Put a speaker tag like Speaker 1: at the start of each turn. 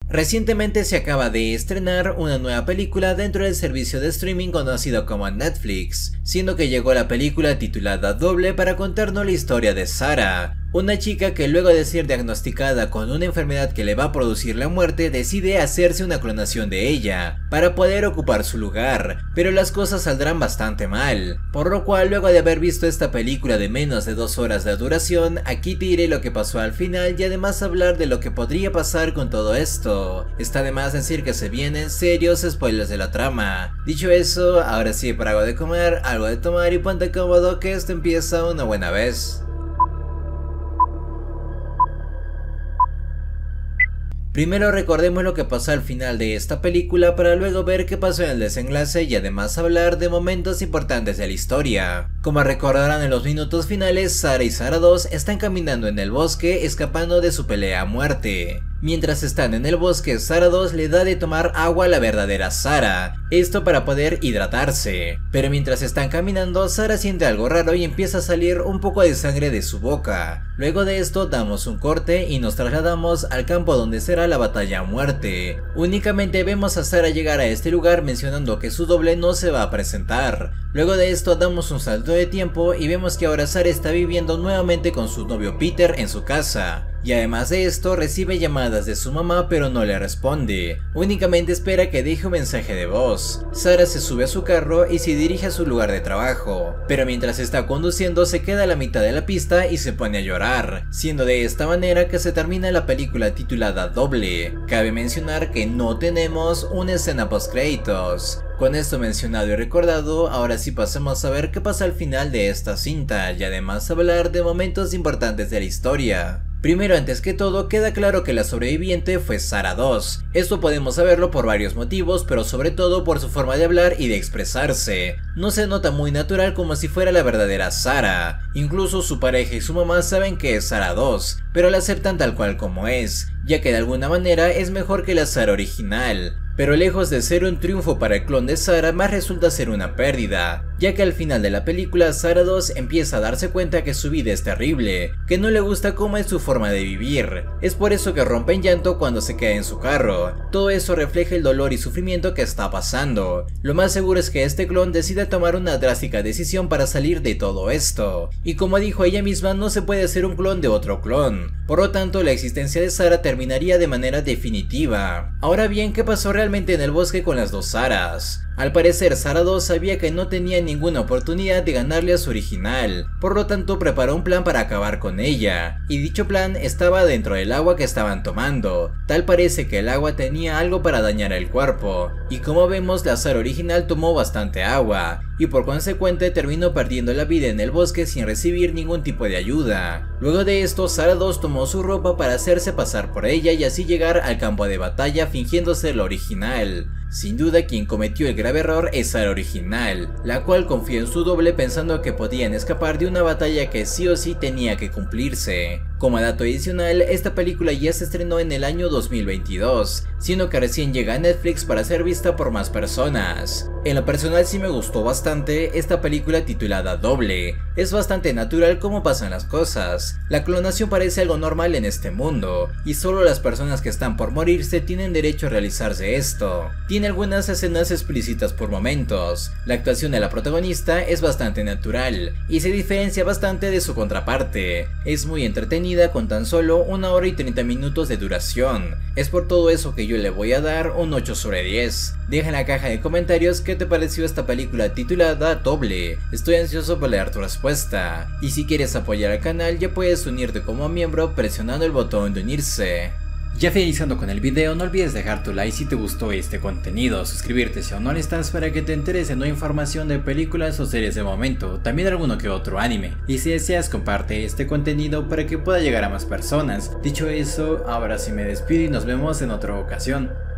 Speaker 1: Recientemente se acaba de estrenar una nueva película dentro del servicio de streaming conocido como Netflix, siendo que llegó la película titulada Doble para contarnos la historia de Sarah, una chica que luego de ser diagnosticada con una enfermedad que le va a producir la muerte decide hacerse una clonación de ella para poder ocupar su lugar, pero las cosas saldrán bastante mal, por lo cual luego de haber visto esta película de menos de 2 horas de duración, aquí te diré lo que pasó al final y además hablar de lo que podría pasar con todo esto. Está de más decir que se vienen serios spoilers de la trama. Dicho eso, ahora sí, para algo de comer, algo de tomar y ponte cómodo que esto empieza una buena vez. Primero recordemos lo que pasó al final de esta película para luego ver qué pasó en el desenlace y además hablar de momentos importantes de la historia. Como recordarán en los minutos finales, Sarah y Sarah 2 están caminando en el bosque escapando de su pelea a muerte. Mientras están en el bosque, Sarah 2 le da de tomar agua a la verdadera Sarah, esto para poder hidratarse. Pero mientras están caminando, Sarah siente algo raro y empieza a salir un poco de sangre de su boca. Luego de esto damos un corte y nos trasladamos al campo donde será la batalla a muerte. Únicamente vemos a Sarah llegar a este lugar mencionando que su doble no se va a presentar. Luego de esto damos un salto de tiempo y vemos que ahora Sarah está viviendo nuevamente con su novio Peter en su casa. Y además de esto recibe llamadas de su mamá pero no le responde, únicamente espera que deje un mensaje de voz. Sarah se sube a su carro y se dirige a su lugar de trabajo, pero mientras está conduciendo se queda a la mitad de la pista y se pone a llorar, siendo de esta manera que se termina la película titulada Doble. Cabe mencionar que no tenemos una escena post créditos. Con esto mencionado y recordado, ahora sí pasemos a ver qué pasa al final de esta cinta y además hablar de momentos importantes de la historia. Primero, antes que todo, queda claro que la sobreviviente fue Sarah 2. Esto podemos saberlo por varios motivos, pero sobre todo por su forma de hablar y de expresarse. No se nota muy natural como si fuera la verdadera Sarah. Incluso su pareja y su mamá saben que es Sarah 2, pero la aceptan tal cual como es, ya que de alguna manera es mejor que la Sarah original. Pero lejos de ser un triunfo para el clon de Sarah, más resulta ser una pérdida, ya que al final de la película Sarah 2 empieza a darse cuenta que su vida es terrible, que no le gusta cómo es su forma de vivir. Es por eso que rompe en llanto cuando se queda en su carro. Todo eso refleja el dolor y sufrimiento que está pasando. Lo más seguro es que este clon decida tomar una drástica decisión para salir de todo esto. Y como dijo ella misma, no se puede hacer un clon de otro clon. Por lo tanto, la existencia de Sarah terminaría de manera definitiva. Ahora bien, ¿qué pasó realmente en el bosque con las dos Sarahs? Al parecer, Sarah 2 sabía que no tenía ninguna oportunidad de ganarle a su original, por lo tanto preparó un plan para acabar con ella, y dicho plan estaba dentro del agua que estaban tomando. Tal parece que el agua tenía algo para dañar el cuerpo, y como vemos la Sarah original tomó bastante agua, y por consecuente terminó perdiendo la vida en el bosque sin recibir ningún tipo de ayuda. Luego de esto, Sarah 2 tomó su ropa para hacerse pasar por ella y así llegar al campo de batalla fingiendo ser la original. Sin duda quien cometió el grave error es Sarah original, la cual confió en su doble pensando que podían escapar de una batalla que sí o sí tenía que cumplirse. Como dato adicional, esta película ya se estrenó en el año 2022, siendo que recién llega a Netflix para ser vista por más personas. En lo personal sí me gustó bastante esta película titulada Doble. Es bastante natural cómo pasan las cosas. La clonación parece algo normal en este mundo, y solo las personas que están por morirse tienen derecho a realizarse esto. Tiene algunas escenas explícitas por momentos. La actuación de la protagonista es bastante natural, y se diferencia bastante de su contraparte. Es muy entretenida con tan solo 1 hora y 30 minutos de duración. Es por todo eso que yo le voy a dar un 8 sobre 10. Deja en la caja de comentarios qué te pareció esta película titulada Doble. Estoy ansioso por leer tu respuesta. Y si quieres apoyar al canal ya puedes unirte como miembro presionando el botón de unirse. Ya finalizando con el video, no olvides dejar tu like si te gustó este contenido, suscribirte si aún no lo estás para que te enteres de nueva información de películas o series de momento, también alguno que otro anime, y si deseas comparte este contenido para que pueda llegar a más personas. Dicho eso, ahora sí me despido y nos vemos en otra ocasión.